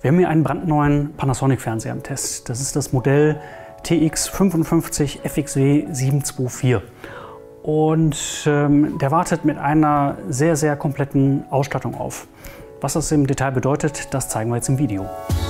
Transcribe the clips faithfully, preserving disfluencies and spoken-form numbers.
Wir haben hier einen brandneuen Panasonic-Fernseher im Test. Das ist das Modell T X fünfundfünfzig F X W sieben zwei vier. Und ähm, der wartet mit einer sehr, sehr kompletten Ausstattung auf. Was das im Detail bedeutet, das zeigen wir jetzt im Video.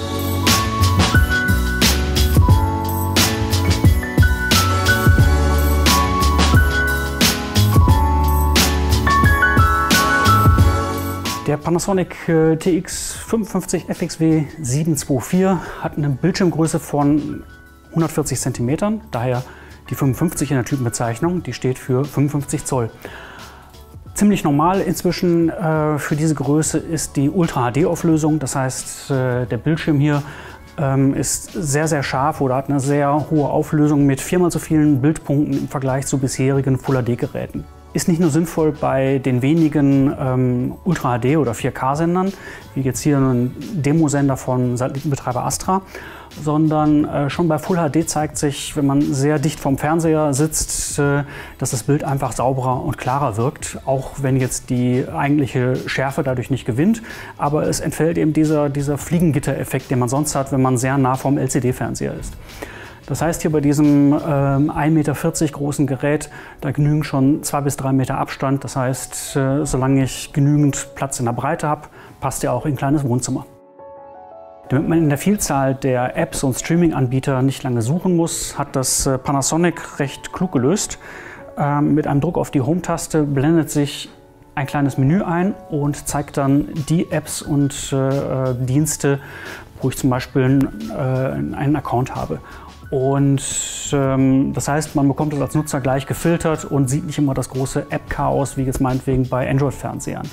Der Panasonic T X fünfundfünfzig F X W sieben zwei vier hat eine Bildschirmgröße von hundertvierzig Zentimetern, daher die fünfundfünfzig in der Typenbezeichnung, die steht für fünfundfünfzig Zoll. Ziemlich normal inzwischen äh, für diese Größe ist die Ultra H D-Auflösung, das heißt äh, der Bildschirm hier ähm, ist sehr, sehr scharf oder hat eine sehr hohe Auflösung mit viermal so vielen Bildpunkten im Vergleich zu bisherigen Full H D-Geräten. Ist nicht nur sinnvoll bei den wenigen ähm, Ultra H D- oder vier K-Sendern, wie jetzt hier ein Demosender von Satellitenbetreiber Astra, sondern äh, schon bei Full H D zeigt sich, wenn man sehr dicht vom Fernseher sitzt, äh, dass das Bild einfach sauberer und klarer wirkt, auch wenn jetzt die eigentliche Schärfe dadurch nicht gewinnt. Aber es entfällt eben dieser, dieser Fliegengitter-Effekt, den man sonst hat, wenn man sehr nah vom L C D-Fernseher ist. Das heißt, hier bei diesem ähm, ein Meter vierzig großen Gerät, da genügen schon zwei bis drei Meter Abstand. Das heißt, äh, solange ich genügend Platz in der Breite habe, passt er auch in ein kleines Wohnzimmer. Damit man in der Vielzahl der Apps und Streaming-Anbieter nicht lange suchen muss, hat das äh, Panasonic recht klug gelöst. Ähm, mit einem Druck auf die Home-Taste blendet sich ein kleines Menü ein und zeigt dann die Apps und äh, Dienste, wo ich zum Beispiel äh, einen Account habe. Und ähm, das heißt, man bekommt es als Nutzer gleich gefiltert und sieht nicht immer das große App-Chaos, wie jetzt meinetwegen bei Android-Fernsehern.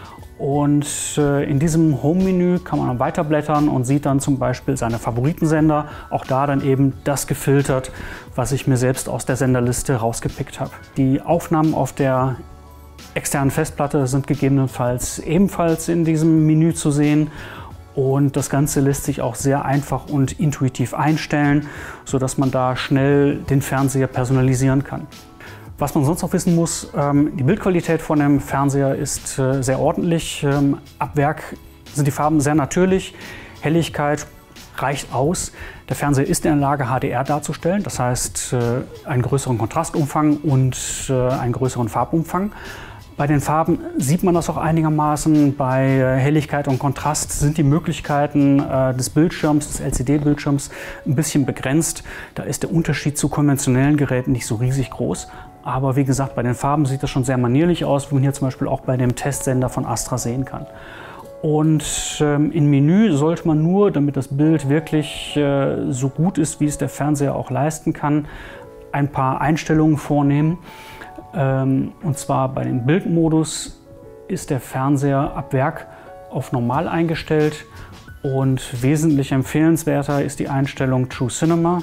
Und äh, in diesem Home-Menü kann man dann weiterblättern und sieht dann zum Beispiel seine Favoritensender. Auch da dann eben das gefiltert, was ich mir selbst aus der Senderliste rausgepickt habe. Die Aufnahmen auf der externen Festplatte sind gegebenenfalls ebenfalls in diesem Menü zu sehen. Und das Ganze lässt sich auch sehr einfach und intuitiv einstellen, sodass man da schnell den Fernseher personalisieren kann. Was man sonst noch wissen muss, ähm, die Bildqualität von dem Fernseher ist äh, sehr ordentlich. Ähm, ab Werk sind die Farben sehr natürlich. Helligkeit reicht aus. Der Fernseher ist in der Lage, H D R darzustellen, das heißt äh, einen größeren Kontrastumfang und äh, einen größeren Farbumfang. Bei den Farben sieht man das auch einigermaßen. Bei Helligkeit und Kontrast sind die Möglichkeiten äh, des Bildschirms, des L C D-Bildschirms, ein bisschen begrenzt. Da ist der Unterschied zu konventionellen Geräten nicht so riesig groß. Aber wie gesagt, bei den Farben sieht das schon sehr manierlich aus, wie man hier zum Beispiel auch bei dem Testsender von Astra sehen kann. Und ähm, im Menü sollte man nur, damit das Bild wirklich äh, so gut ist, wie es der Fernseher auch leisten kann, ein paar Einstellungen vornehmen. Und zwar bei dem Bildmodus ist der Fernseher ab Werk auf normal eingestellt und wesentlich empfehlenswerter ist die Einstellung True Cinema.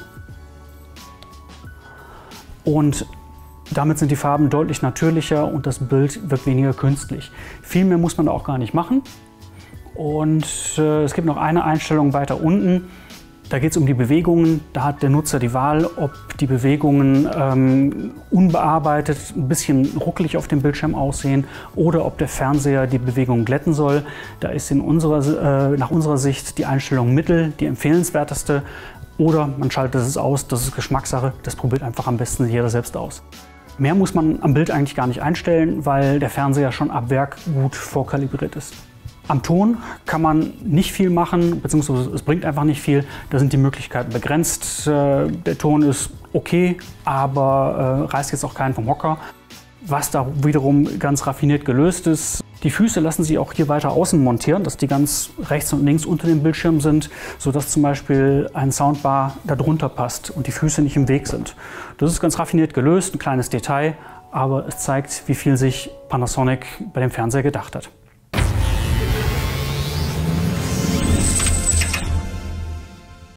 Und damit sind die Farben deutlich natürlicher und das Bild wird weniger künstlich. Viel mehr muss man da auch gar nicht machen. Und äh, es gibt noch eine Einstellung weiter unten. Da geht es um die Bewegungen. Da hat der Nutzer die Wahl, ob die Bewegungen ähm, unbearbeitet, ein bisschen ruckelig auf dem Bildschirm aussehen oder ob der Fernseher die Bewegung glätten soll. Da ist in unserer, äh, nach unserer Sicht die Einstellung Mittel die empfehlenswerteste. Oder man schaltet es aus, das ist Geschmackssache. Das probiert einfach am besten jeder selbst aus. Mehr muss man am Bild eigentlich gar nicht einstellen, weil der Fernseher schon ab Werk gut vorkalibriert ist. Am Ton kann man nicht viel machen, beziehungsweise es bringt einfach nicht viel. Da sind die Möglichkeiten begrenzt. Der Ton ist okay, aber reißt jetzt auch keinen vom Hocker. Was da wiederum ganz raffiniert gelöst ist, die Füße lassen sich auch hier weiter außen montieren, dass die ganz rechts und links unter dem Bildschirm sind, sodass zum Beispiel ein Soundbar darunter passt und die Füße nicht im Weg sind. Das ist ganz raffiniert gelöst, ein kleines Detail, aber es zeigt, wie viel sich Panasonic bei dem Fernseher gedacht hat.